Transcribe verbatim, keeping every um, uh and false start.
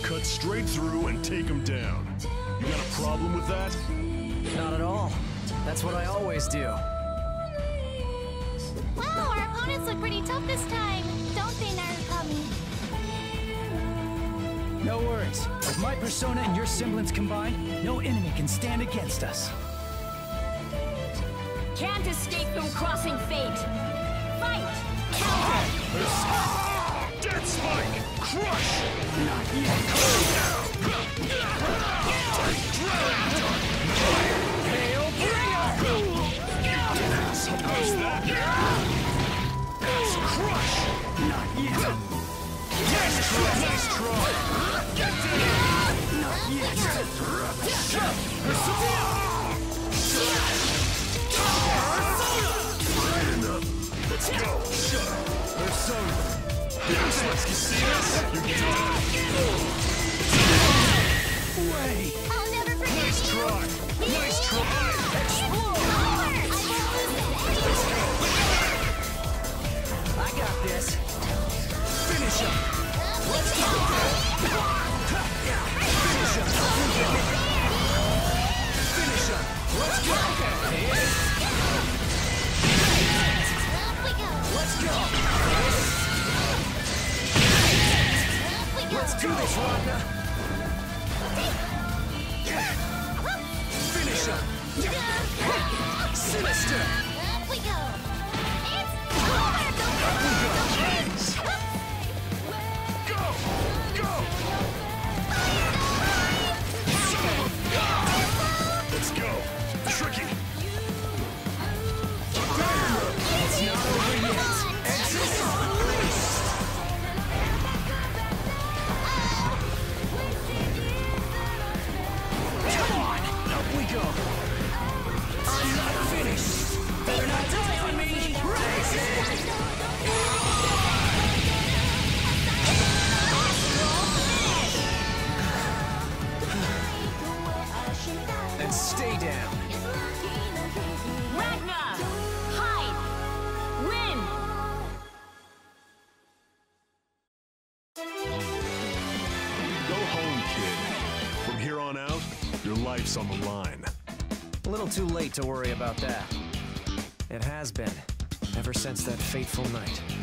cut straight through and take him down. You got a problem with that? Not at all. That's what I always do. Wow, our opponents look pretty tough this time, don't they, Narukami? No worries. With my persona and your semblance combined, no enemy can stand against us. Can't escape from crossing fate. Fight! Counter! Dead Spike! Crush! Not yet. Hail Bringer! Suppose that. That's Crush! Not yet. Nice try! Nice try! Get down! Not yet. Let's go! Shut up! Persona. Let's you see this? You're done! Wait. I'll never forget Nice you! try! Nice try! Explode! Let's go! I got this. Finish him. Let's go! Finish him. Finish him. Let's go. Up we go! Let's go. Up we go! Let's do this, Ragna. Finish him. Sinister. Up we go! It's over! Don't Jeez! Go! Go! Let's go! Tricky! It's not over yet. Exit is released. Come on. Up we go. I'm not finished. Better not die on me. And stay down. Ragna! Hide! Win! Go home, kid. From here on out, your life's on the line. A little too late to worry about that. It has been, ever since that fateful night.